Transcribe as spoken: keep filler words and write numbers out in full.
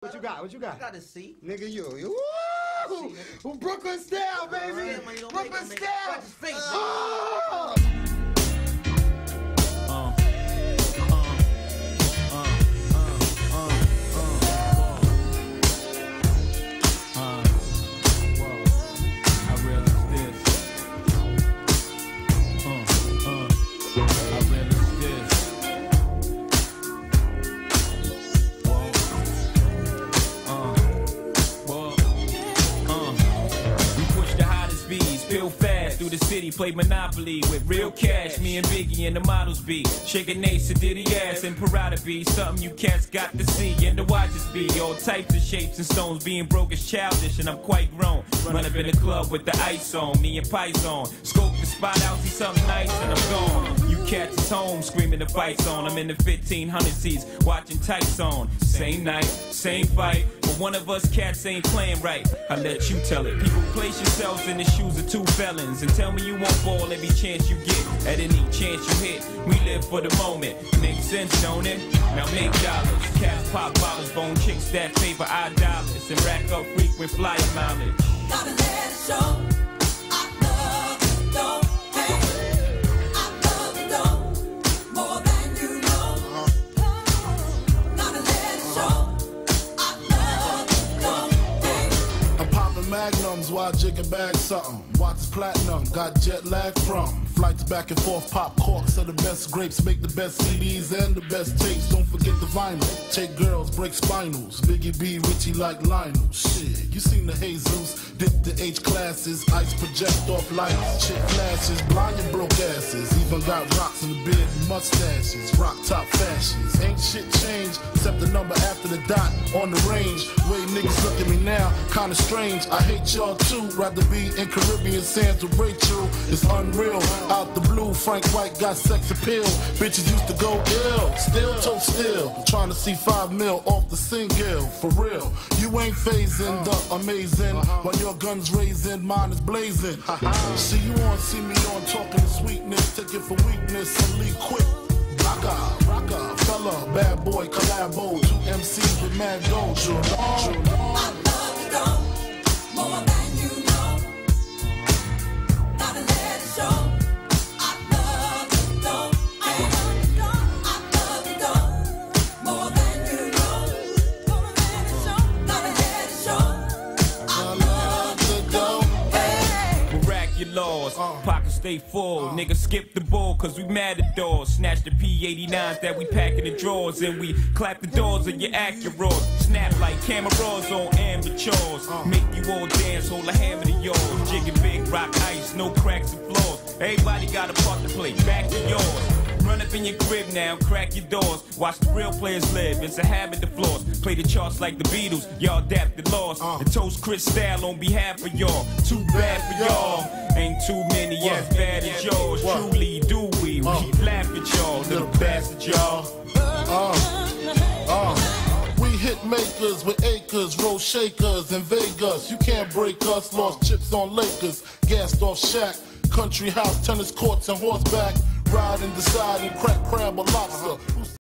What you got? What you got? I got a C. Nigga, you. you woo! Woo! Brooklyn style, baby! Uh, Brooklyn style! Oh! Feel fast through the city, play Monopoly with real cash. Me and Biggie and the models be shaking Ace and Diddy ass and Parada be something you cats got to see and the watches be all types of shapes and stones. Being broke is childish and I'm quite grown. Run up in the club with the ice on, me and Pice on. Scope the spot out, see something nice and I'm gone. You cats is home screaming the fights on. I'm in the fifteen hundred seats watching tights on. Same night, same fight. But one of us cats ain't playing right. I let you tell it. People, place yourselves in the shoes of two felons and tell me you won't fall every chance you get. At any chance you hit, we live for the moment. Makes sense, don't it? Now make dollars. Cats pop bottles, bone chicks that favor our dollars and rack up frequent flyer mileage. Gotta let it show. I love you, don't hate. I love you, don't more than you know. Gotta let it show. I love you, don't hate. I'm popping magnums while jigging back something. Watch platinum, got jet lag from flights back and forth. Pop corks are the best grapes, make the best C Ds and the best tapes. Don't forget the vinyl. Take girls, break spinals. Biggie B, Richie like Lionel. Shit, you seen the Jesus. Dip the H classes, ice project off lights. Chick flashes, blind and broke asses. Even got rocks in the beard and mustaches. Rock top fashions. Ain't shit changed except the number after the dot on the range. Way niggas look at me now, kinda strange. I hate y'all too. Rather be in Caribbean sands with Rachel. It's unreal. Out the blue, Frank White got sex appeal. Bitches used to go ill, still toe still. Trying to see five mil off the single, for real. You ain't phasing the amazing. While your gun's raising, mine is blazing. See you on, see me on, talking sweetness. Take it for weakness and leave quick. Rocka, rocka, fella, bad boy, collabo. Two M Cs with mad gold. I love you, don't more than you know. Gotta let it show. I love you, don't hate. I love you, don't more than you know. Gotta let it show. Gotta let it show. I love you, don't hate. Miraculous, pockets stay full. Niggas skip the bull cause we mad at doors. Snatch the P eighty-nines that we pack in the drawers and we clap the doors of your Acura. Snap like cameras on amateurs. Make you all dance, hold a hammer to yours. Jigging big rock ice, no cracks and flaws. Everybody got a part to play, back to yours. Run up in your crib now, crack your doors. Watch the real players live, it's a habit to floss. Play the charts like the Beatles, y'all adapt the loss. And toast Chris Style on behalf of y'all. Too bad for y'all, ain't too many as bad as yours. Truly do we, we laugh at y'all, little bastard y'all. Uh, uh, we hit makers with acres, roll shakers in Vegas. You can't break us, lost chips on Lakers, gassed off Shaq. Country house, tennis courts and horseback. Ride and decide and crack crab or lobster.